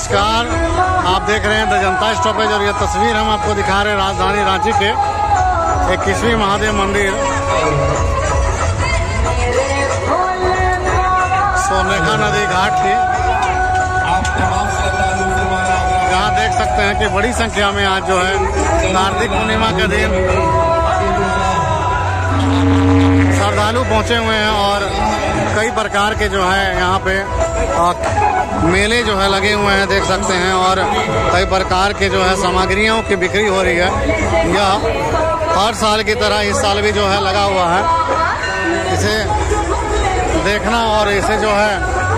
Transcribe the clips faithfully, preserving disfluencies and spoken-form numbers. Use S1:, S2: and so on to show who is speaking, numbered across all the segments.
S1: नमस्कार, आप देख रहे हैं द जनता स्टॉपेज और यह तस्वीर हम आपको दिखा रहे हैं राजधानी रांची के इक्कीसवीं महादेव मंदिर सोनेखा नदी घाट की, जहाँ देख सकते हैं कि बड़ी संख्या में आज जो है कार्तिक पूर्णिमा के दिन श्रद्धालु पहुंचे हुए हैं और कई प्रकार के जो है यहाँ पे मेले जो है लगे हुए हैं, देख सकते हैं। और कई प्रकार के जो है सामग्रियों की बिक्री हो रही है। यह हर साल की तरह इस साल भी जो है लगा हुआ है। इसे देखना और इसे जो है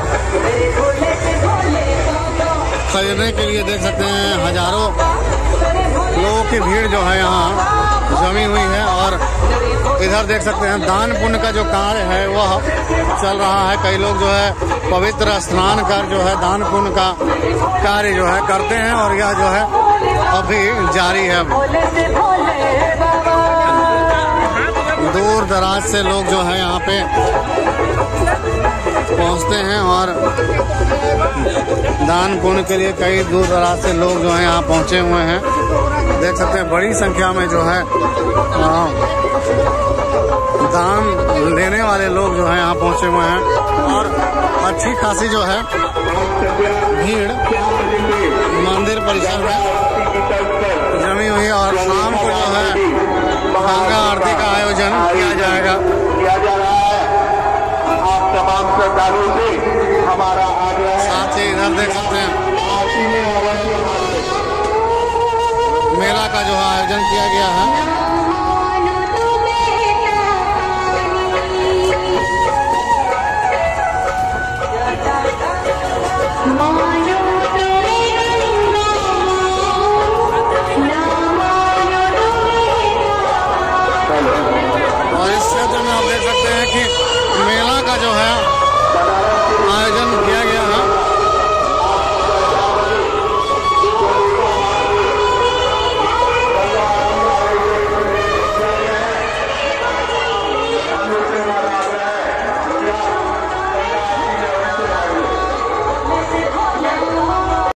S1: खरीदने के लिए देख सकते हैं हजारों लोगों की भीड़ जो है यहाँ जमी हुई है। और इधर देख सकते हैं दान पुण्य का जो कार्य है वह चल रहा है। कई लोग जो है पवित्र स्नान कर जो है दान पुण्य का कार्य जो है करते हैं और यह जो है अभी जारी है। दूर दराज से लोग जो है यहाँ पे पहुँचते हैं और दान पुण्य के लिए कई दूर दराज से लोग जो है यहाँ पहुँचे हुए हैं। देख सकते हैं बड़ी संख्या में जो है दान लेने वाले लोग जो है यहाँ पहुँचे हुए हैं और अच्छी खासी जो है भीड़ मंदिर परिसर में जमी हुई है। और शाम को जो है गंगा आरती का आयोजन किया जाएगा। साथ ही इधर देख सकते हैं मेला का जो आयोजन किया गया है। और इस क्षेत्र में आप देख सकते हैं कि मेला का जो है आयोजन किया गया है।